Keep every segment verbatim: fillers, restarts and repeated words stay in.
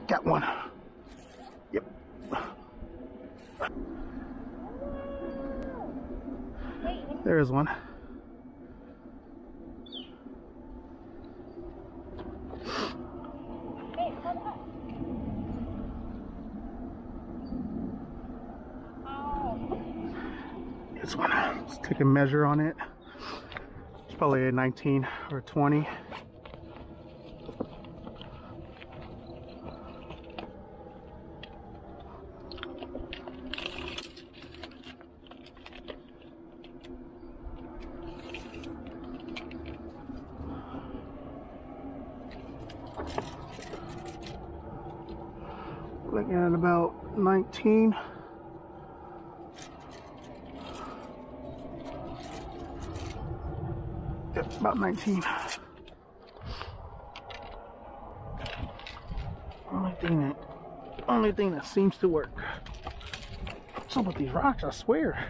Got one. Yep. There's one. This one. Let's take a measure on it. It's probably a nineteen or a twenty. Looking at about nineteen. Yep, about nineteen. Only thing that, only thing that seems to work. What's up with these rocks? I swear.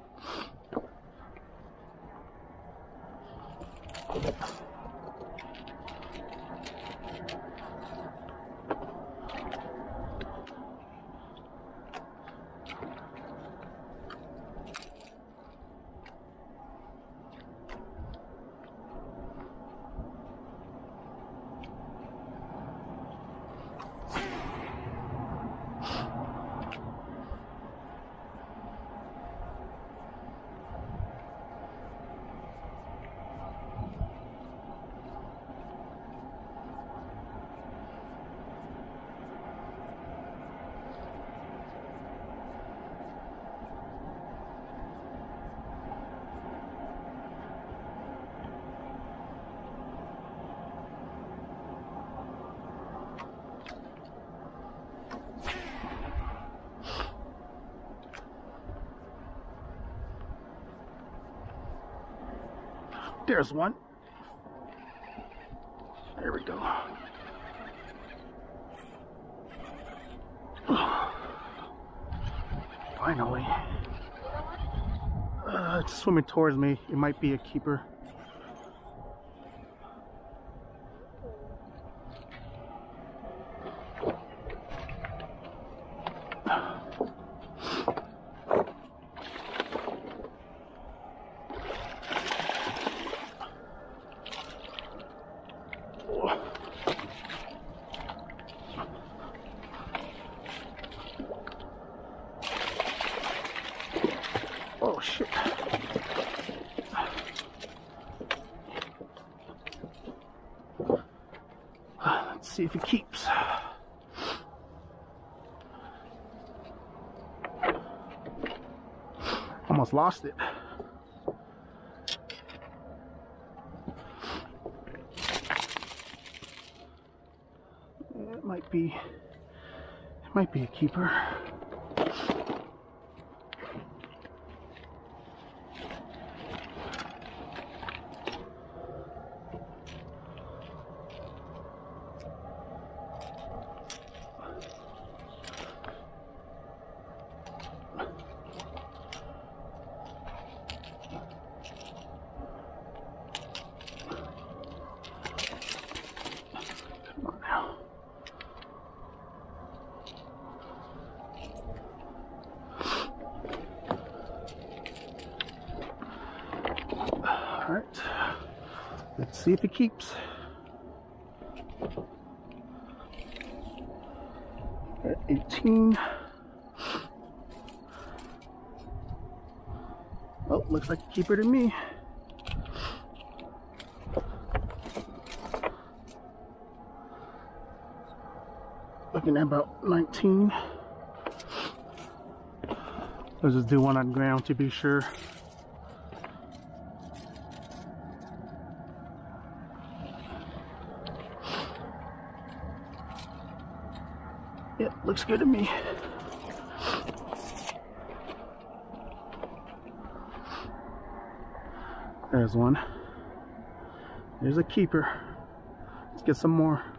There's one. There we go. Finally. Uh, it's swimming towards me. It might be a keeper. Oh shit. Let's see if it keeps. Almost lost it. It might be, it might be a keeper. All right, let's see if it keeps. At eighteen. Oh, looks like a keeper to me. Looking at about nineteen. Let's just do one on ground to be sure. Yep, looks good to me. There's one. There's a keeper. Let's get some more.